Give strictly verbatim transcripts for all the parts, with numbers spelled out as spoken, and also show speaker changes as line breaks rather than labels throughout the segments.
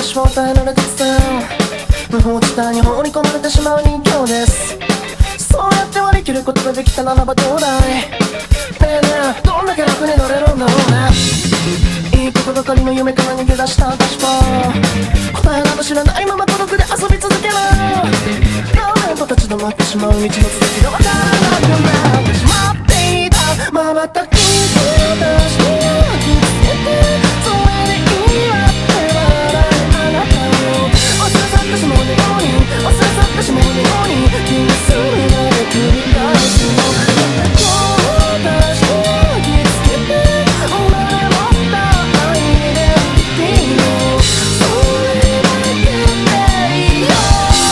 正体なら突然無法地帯に放り込まれてしまう人形です。そうやって割り切ることができたならばどうだい。ねえねえ、どんだけ楽になれるんだろうね。いいことばかりの夢から逃げ出した私は答えなど知らないまま孤独で遊び続ける。何年と立ち止まってしまう道の続きが分からなくなってしまっていた。まばたきを出して傷つけてそれでいいわって笑うあなたを忘れ去ってしまうように忘れ去ってしまうように気にするまで繰り返すの。また今日出して傷つけて生まれ持ったアイデンティティのそれだけでいいよ。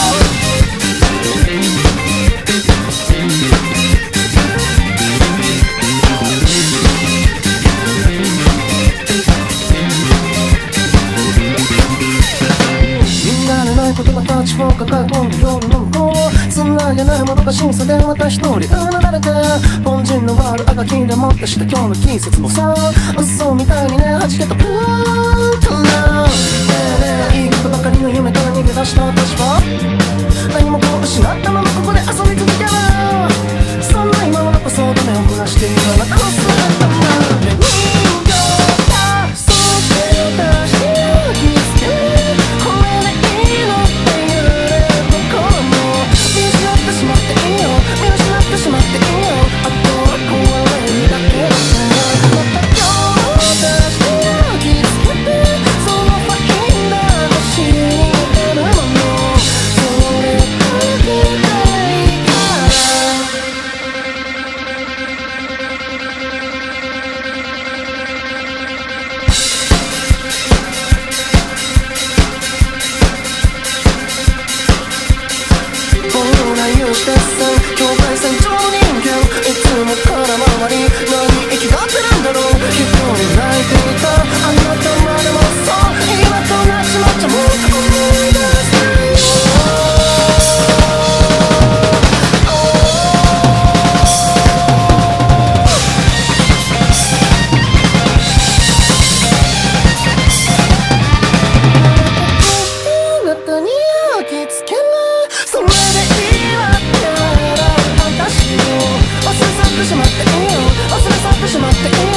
言葉たちを抱え込んで夜の向こうつなげないものが審査でまた一人うなだれて凡人の悪あがきでもってした今日の季節もさ嘘みたいにね弾けたプートなねえねえいいことばかりの夢から逃げ出した私は何もこう失ったままここで遊び続ける。そんな今はこそダメをこなしているあなたの姿が人形だそして出して傷つけるこれでいいのっていう心も見失ってしまっていいよ見失ってしまっていいよあとは壊れるだけだからまた今日出して傷つけてそのファインダーの知り得るものそれだけでいいからほら有刺鉄線境界線上の人間いつも空回り何息がってるんだろう一人泣いていたあなたまでもそう今となっちまっちゃもう思い出せないよ。あなたに焼き付けるそれでいいわって笑う私を忘れ去ってしまっていいよ忘れ去ってしまっていいよ